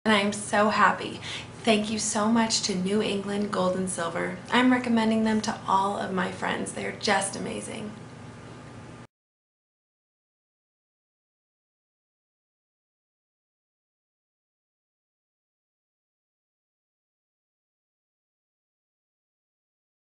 and I am so happy. Thank you so much to New England Gold and Silver. I'm recommending them to all of my friends. They're just amazing.